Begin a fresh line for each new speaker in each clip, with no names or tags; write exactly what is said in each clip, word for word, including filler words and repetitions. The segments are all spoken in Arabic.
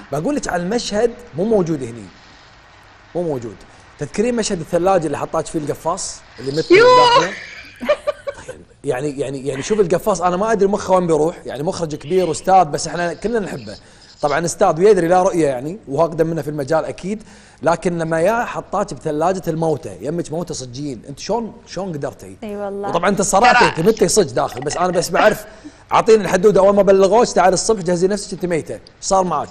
بقول لك على المشهد مو موجود هني، مو موجود. تذكرين مشهد الثلاجه اللي حطاك فيه القفاص اللي مثل داخله؟ طيب يعني يعني يعني شوف القفاص، انا ما ادري مخه وين بيروح، يعني مخرج كبير واستاذ بس احنا كلنا نحبه. طبعا استاذ ويدري لا رؤيه يعني واقدم منه في المجال اكيد، لكن لما يا حطاك بثلاجه الموتى، يمك موتى صجيين، انت شلون شلون قدرتي؟
اي والله.
وطبعا انت الصراحه انت متى صج داخل، بس انا بس بعرف اعطيني الحدوده اول ما بلغوش تعال الصبح جهزي نفسك انت ميته، ايش صار معك؟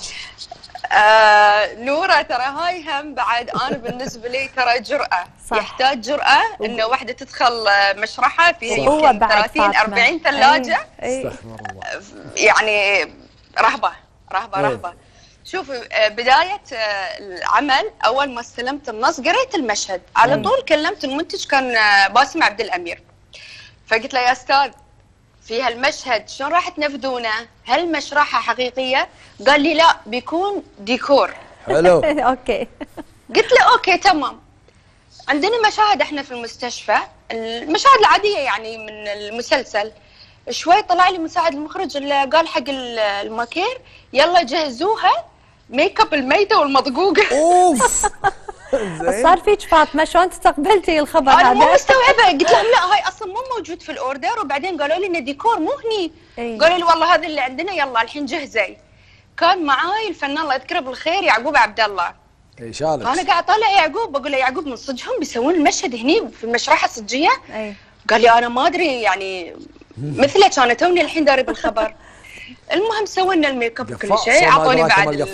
آه نورة ترى هاي هم بعد انا بالنسبه لي ترى جرأة، صح. يحتاج جرأة انه واحده تدخل مشرحه فيها يمكن ثلاثين أربعين ثلاجه.
استغفر الله.
يعني رهبه رهبه رهبه. شوف بدايه العمل اول ما استلمت النص قريت المشهد على طول كلمت المنتج كان باسم عبد الامير، فقلت له يا استاذ في هالمشهد شلون راح تنفذونه؟ هل مشرحه حقيقيه؟ قال لي لا بيكون ديكور.
حلو.
اوكي.
قلت له اوكي تمام. عندنا مشاهد احنا في المستشفى، المشاهد العاديه يعني من المسلسل. شوي طلع لي مساعد المخرج اللي قال حق الماكير يلا جهزوها ميك اب الميته والمضقوقه.
اوف.
صار فيك فاطمه شلون تستقبلتي الخبر هذا؟
انا مو مستوعبه، قلت لهم لا هاي اصلا مو موجود في الاوردر، وبعدين قالوا لي انه ديكور مو هني. أيه. قالوا لي والله هذا اللي عندنا يلا الحين جهزي. كان معاي الفنان الله يذكره بالخير يعقوب عبد الله.
اي شالك.
انا قاعد اطالع يعقوب بقول له يعقوب من صدقهم بيسوون المشهد هني في المشرحه الصجيه؟
أيه.
قال لي انا ما ادري يعني مثلك انا توني الحين داري بالخبر. المهم سوينا الميك اب وكل شيء، اعطوني بعد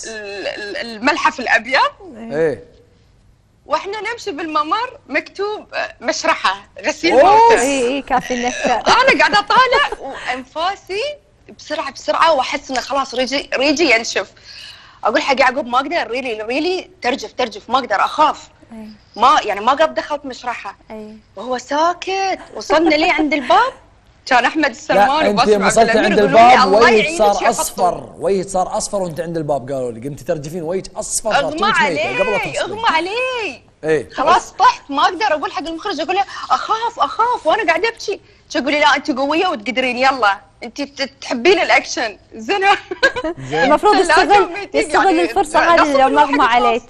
الملحف الابيض.
ايه.
واحنا نمشي بالممر مكتوب مشرحه غسيل موتى.
اي اي كافي النفسه.
انا قاعده اطالع وانفاسي بسرعه بسرعه واحس انه خلاص ريجي ريجي ينشف. اقول حق يعقوب ما اقدر ريلي ريلي ترجف ترجف ما اقدر اخاف. أي. ما يعني ما قد دخلت مشرحه.
أي.
وهو ساكت. وصلنا ليه عند الباب كان احمد السلمان
وباسم عبد الامير. انت وصلت عند الباب وجهك صار اصفر، وجهك صار اصفر وانت عند الباب قالوا لي قمتي ترجفين وجهك اصفر.
اغمى علي اغمى علي.
ايه
خلاص طحت ما اقدر اقول حق المخرج اقول له اخاف اخاف وانا قاعده ابكي، تقول لي لا انت قويه وتقدرين يلا انت تحبين الاكشن زين.
المفروض يستغل يستغل الفرصه هذه لو ما اغمى عليك.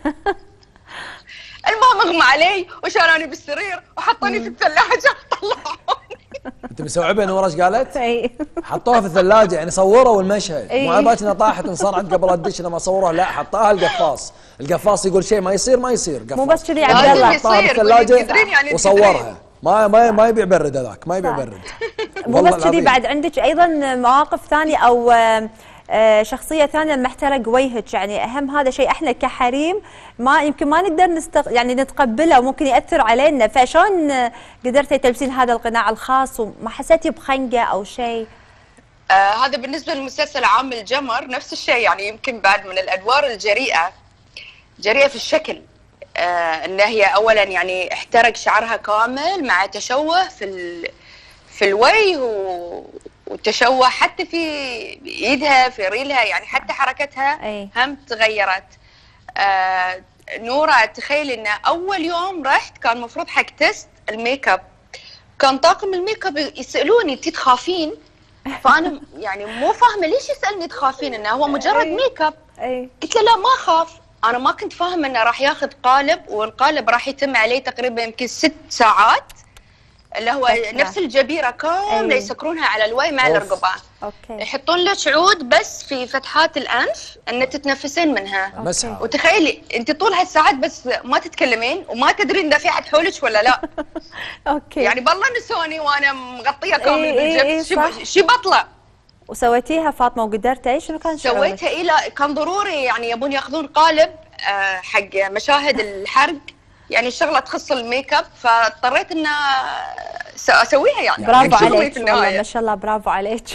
المهم اغمى علي وشالوني بالسرير وحطوني في الثلاجه طلعوني.
انت مستوعبه نوره ايش قالت؟
اي
حطوها في الثلاجه يعني صوروا المشهد،
مو
على بالك انها طاحت انصرعت قبل الدش لما صوروها، لا حطاها القفاص، القفاص يقول شيء ما يصير ما يصير قفاص.
مو بس كذي عبد الله
حطها في الثلاجه وصورها، ما ما ما يبي يبرد هذاك ما يبي يبرد.
مو بس كذي بعد عندك ايضا مواقف ثانيه او آه شخصيه ثانيه لما احترق وجهك، يعني اهم هذا شيء احنا كحريم ما يمكن ما نقدر نستق... يعني نتقبله وممكن ياثر علينا، فشلون قدرتي تلبسين هذا القناع الخاص وما حسيتي بخنقه او شيء؟
آه هذا بالنسبه للمسلسل عامل جمر نفس الشيء، يعني يمكن بعد من الادوار الجريئه جريئه في الشكل. آه ان هي اولا يعني احترق شعرها كامل مع تشوه في ال... في الوجه و... وتشوه حتى في ايدها في ريلها، يعني حتى حركتها
أي.
هم تغيرت. آه نورة تخيل ان اول يوم رحت كان مفروض حق تيست الميك اب، كان طاقم الميك اب يسالوني انت تخافين؟ فانا يعني مو فاهمه ليش يسالني تخافين، انه هو مجرد ميك اب. قلت له لا ما اخاف، انا ما كنت فاهمه انه راح ياخذ قالب والقالب راح يتم عليه تقريبا يمكن ست ساعات اللي هو أكثر. نفس الجبيره كامله يسكرونها على الوجه مع الرقبه.
اوكي.
يحطون لك عود بس في فتحات الانف ان تتنفسين منها.
مسحه.
وتخيلي انت طول هالساعات بس ما تتكلمين وما تدرين اذا في احد حولك ولا لا.
اوكي.
يعني بالله نسوني وانا مغطيه كامل
إيه
بالجبس.
إيه
شي بطله.
وسويتيها فاطمه وقدرتي شنو كان شعورك؟
سويتها ايه لا كان ضروري، يعني يبون ياخذون قالب آه حق مشاهد الحرق، يعني الشغله تخص الميك اب فاضطريت ان اسويها يعني.
برافو عليك والله ما شاء الله برافو عليك.